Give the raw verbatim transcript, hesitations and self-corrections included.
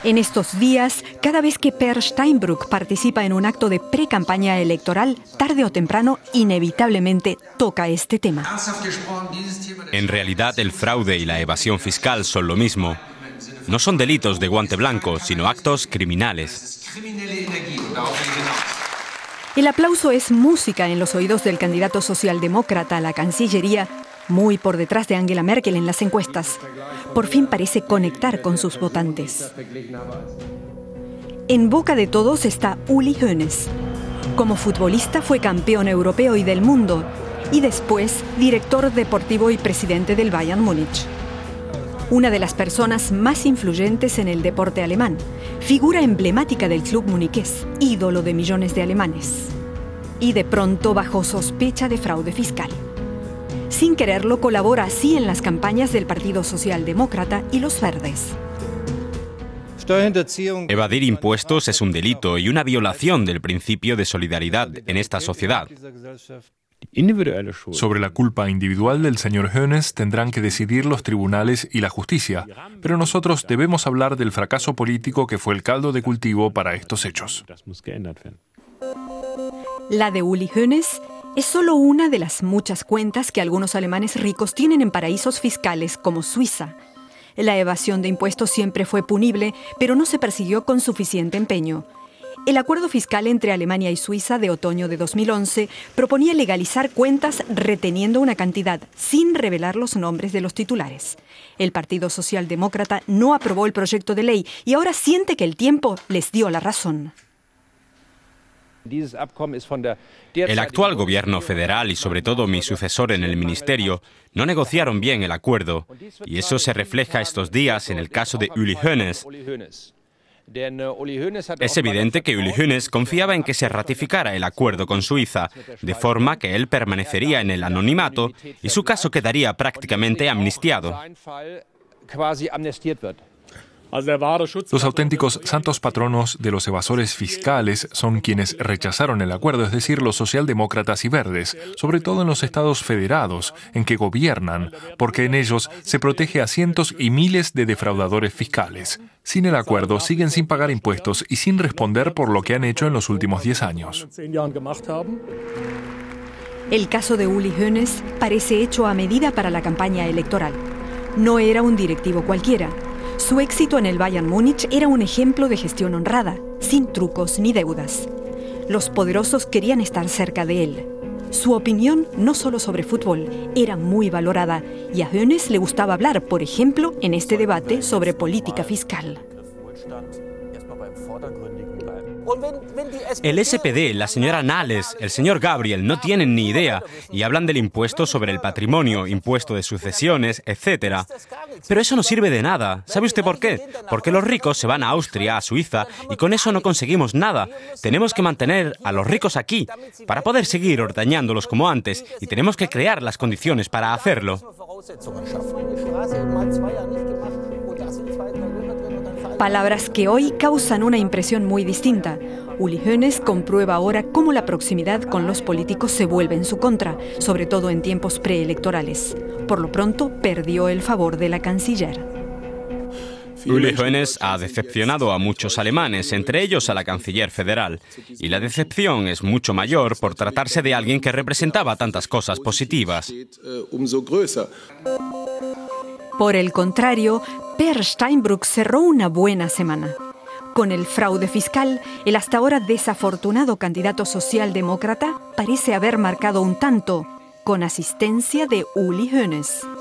En estos días, cada vez que Per Steinbrück participa en un acto de pre-campaña electoral, tarde o temprano, inevitablemente toca este tema. En realidad, el fraude y la evasión fiscal son lo mismo. No son delitos de guante blanco, sino actos criminales. El aplauso es música en los oídos del candidato socialdemócrata a la Cancillería, muy por detrás de Angela Merkel en las encuestas. Por fin parece conectar con sus votantes. En boca de todos está Uli Hoeneß. Como futbolista fue campeón europeo y del mundo, y después director deportivo y presidente del Bayern Múnich. Una de las personas más influyentes en el deporte alemán, figura emblemática del club muniqués, ídolo de millones de alemanes. Y de pronto bajo sospecha de fraude fiscal. Sin quererlo, colabora así en las campañas del Partido Socialdemócrata y los Verdes. Evadir impuestos es un delito y una violación del principio de solidaridad en esta sociedad. Sobre la culpa individual del señor Hoeneß tendrán que decidir los tribunales y la justicia, pero nosotros debemos hablar del fracaso político que fue el caldo de cultivo para estos hechos. La de Uli Hoeneß es solo una de las muchas cuentas que algunos alemanes ricos tienen en paraísos fiscales como Suiza. La evasión de impuestos siempre fue punible, pero no se persiguió con suficiente empeño. El acuerdo fiscal entre Alemania y Suiza de otoño de dos mil once proponía legalizar cuentas reteniendo una cantidad sin revelar los nombres de los titulares. El Partido Socialdemócrata no aprobó el proyecto de ley y ahora siente que el tiempo les dio la razón. El actual gobierno federal y sobre todo mi sucesor en el ministerio no negociaron bien el acuerdo y eso se refleja estos días en el caso de Uli Hoeneß. Es evidente que Uli Hoeneß confiaba en que se ratificara el acuerdo con Suiza, de forma que él permanecería en el anonimato y su caso quedaría prácticamente amnistiado. Los auténticos santos patronos de los evasores fiscales son quienes rechazaron el acuerdo, es decir, los socialdemócratas y verdes, sobre todo en los estados federados, en que gobiernan, porque en ellos se protege a cientos y miles de defraudadores fiscales. Sin el acuerdo, siguen sin pagar impuestos y sin responder por lo que han hecho en los últimos diez años. El caso de Uli Hoeneß parece hecho a medida para la campaña electoral. No era un directivo cualquiera. Su éxito en el Bayern Múnich era un ejemplo de gestión honrada, sin trucos ni deudas. Los poderosos querían estar cerca de él. Su opinión, no solo sobre fútbol, era muy valorada y a Hoeneß le gustaba hablar, por ejemplo, en este debate sobre política fiscal. El S P D, la señora Nahles, el señor Gabriel no tienen ni idea y hablan del impuesto sobre el patrimonio, impuesto de sucesiones, etcétera. Pero eso no sirve de nada. ¿Sabe usted por qué? Porque los ricos se van a Austria, a Suiza, y con eso no conseguimos nada. Tenemos que mantener a los ricos aquí para poder seguir ordeñándolos como antes y tenemos que crear las condiciones para hacerlo. Palabras que hoy causan una impresión muy distinta. Uli Hoeneß comprueba ahora cómo la proximidad con los políticos se vuelve en su contra, sobre todo en tiempos preelectorales. Por lo pronto, perdió el favor de la canciller. Uli Hoeneß ha decepcionado a muchos alemanes, entre ellos a la canciller federal. Y la decepción es mucho mayor por tratarse de alguien que representaba tantas cosas positivas. Por el contrario, Per Steinbrück cerró una buena semana. Con el fraude fiscal, el hasta ahora desafortunado candidato socialdemócrata parece haber marcado un tanto, con asistencia de Uli Hoeneß.